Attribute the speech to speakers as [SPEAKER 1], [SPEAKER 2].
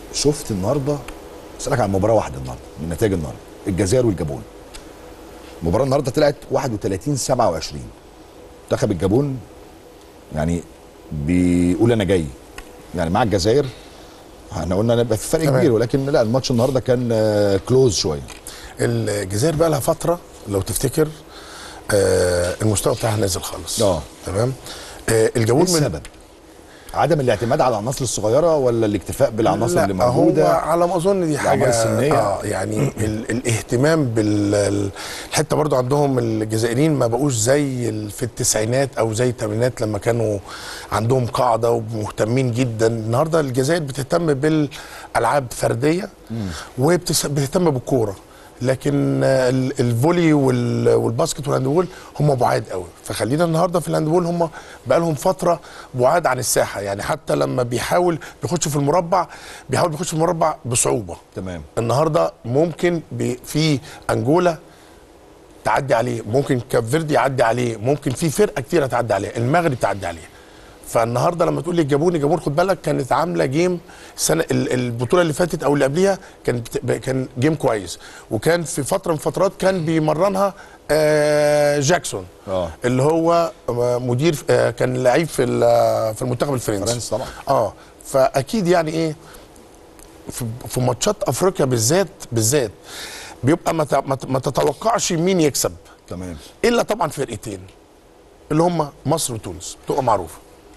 [SPEAKER 1] شفت النهارده، اسالك عن مباراه واحده النهارده من نتائج النهارده، الجزائر والجابون. المباراه النهارده طلعت 31-27. منتخب الجابون يعني بيقول انا جاي، يعني مع الجزائر احنا قلنا نبقى في فرق كبير، ولكن لا، الماتش النهارده كان كلوز شويه.
[SPEAKER 2] الجزائر بقى لها فتره لو تفتكر المستوى بتاعها نازل خالص. تمام.
[SPEAKER 1] الجابون ايه السبب؟ عدم الاعتماد على العناصر الصغيره ولا الاكتفاء بالعناصر اللي موجوده؟
[SPEAKER 2] هو على ما اظن دي حاجه
[SPEAKER 1] السنية.
[SPEAKER 2] يعني الاهتمام بالحته برضو عندهم الجزائريين ما بقوش زي في التسعينات او زي الثمانينات لما كانوا عندهم قاعده ومهتمين جدا. النهارده الجزائر بتهتم بالالعاب فرديه وبتهتم بالكوره، لكن الفولي والباسكت والهاندبول هم بعاد قوي. فخلينا النهارده في الهاندبول هم بقى لهم فتره بعاد عن الساحه، يعني حتى لما بيحاول بيخش في المربع بيحاول بيخش في المربع بصعوبه.
[SPEAKER 1] تمام.
[SPEAKER 2] النهارده ممكن في انجولا تعدي عليه، ممكن كاب فيردي يعدي عليه، ممكن في فرقه كتيره تعدي عليه، المغرب تعدي عليه. فالنهارده لما تقول لي الجابون خد بالك كانت عامله جيم السنه البطوله اللي فاتت او اللي قبليها كان جيم كويس، وكان في فتره من فترات كان بيمرنها جاكسون اللي هو مدير كان لعيب في المنتخب الفرنسي
[SPEAKER 1] طبعا.
[SPEAKER 2] فاكيد يعني ايه في ماتشات افريقيا بالذات بيبقى ما تتوقعش مين يكسب.
[SPEAKER 1] تمام.
[SPEAKER 2] الا طبعا فرقتين اللي هم مصر وتونس بتبقى معروفه.